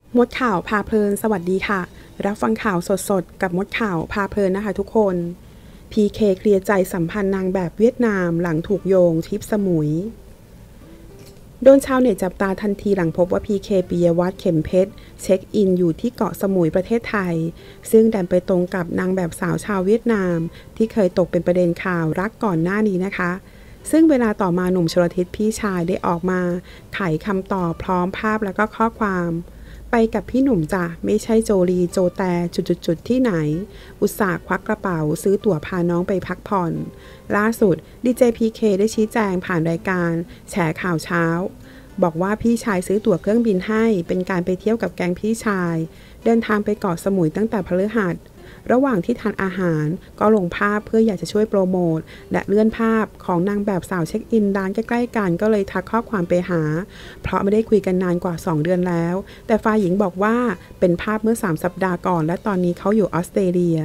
มดข่าวพาเพลินสวัสดีค่ะรับฟังข่าวสดๆกับมดข่าวพาเพลินนะคะทุกคน PK เคลียร์ใจสัมพันธ์นางแบบเวียดนามหลังถูกโยงทริปสมุยโดนชาวเน็ตจับตาทันทีหลังพบว่า PK ปิยวัฒน์เข็มเพชรเช็คอินอยู่ที่เกาะสมุยประเทศไทยซึ่งดันไปตรงกับนางแบบสาวชาวเวียดนามที่เคยตกเป็นประเด็นข่าวรักก่อนหน้านี้นะคะซึ่งเวลาต่อมาหนุ่มชลทิศพี่ชายได้ออกมาไขคำตอบพร้อมภาพแล้วก็ข้อความไปกับพี่หนุ่มจ้ะไม่ใช่โจลีโจแต่จุดๆที่ไหนอุตส่าห์ควักกระเป๋าซื้อตั๋วพาน้องไปพักผ่อนล่าสุดดีเจพีเคได้ชี้แจงผ่านรายการแฉข่าวเช้าบอกว่าพี่ชายซื้อตั๋วเครื่องบินให้เป็นการไปเที่ยวกับแก๊งพี่ชายเดินทางไปเกาะสมุยตั้งแต่พฤหัสระหว่างที่ทานอาหารก็ลงภาพเพื่ออยากจะช่วยโปรโมทและเลื่อนภาพของนางแบบสาวเช็คอินร้านใกล้ๆกันก็เลยทักข้อความไปหาเพราะไม่ได้คุยกันนานกว่า2 เดือนแล้วแต่ฝ่ายหญิงบอกว่าเป็นภาพเมื่อ3 สัปดาห์ก่อนและตอนนี้เขาอยู่ออสเตรเลีย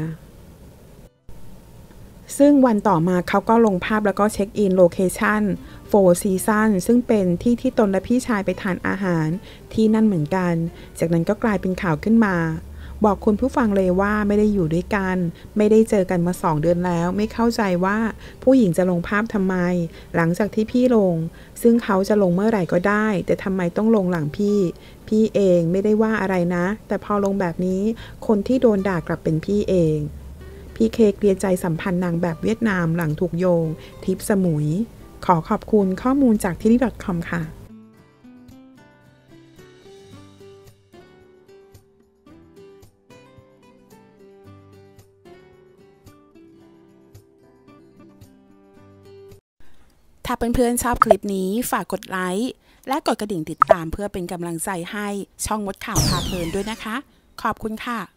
ซึ่งวันต่อมาเขาก็ลงภาพแล้วก็เช็คอินโลเคชั่นFour Seasonsซึ่งเป็นที่ที่ตนและพี่ชายไปทานอาหารที่นั่นเหมือนกันจากนั้นก็กลายเป็นข่าวขึ้นมาบอกคุณผู้ฟังเลยว่าไม่ได้อยู่ด้วยกันไม่ได้เจอกันมา2 เดือนแล้วไม่เข้าใจว่าผู้หญิงจะลงภาพทำไมหลังจากที่พี่ลงซึ่งเขาจะลงเมื่อไหร่ก็ได้แต่ทำไมต้องลงหลังพี่เองไม่ได้ว่าอะไรนะแต่พอลงแบบนี้คนที่โดนด่ากลับเป็นพี่เองพีเคเคลียร์ใจสัมพันธ์นางแบบเวียดนามหลังถูกโยงทริปสมุยขอขอบคุณข้อมูลจากที่นี่ .com ค่ะถ้าเพื่อนๆชอบคลิปนี้ฝากกดไลค์และกดกระดิ่งติดตามเพื่อเป็นกำลังใจให้ช่องมดข่าวพาเพลินด้วยนะคะขอบคุณค่ะ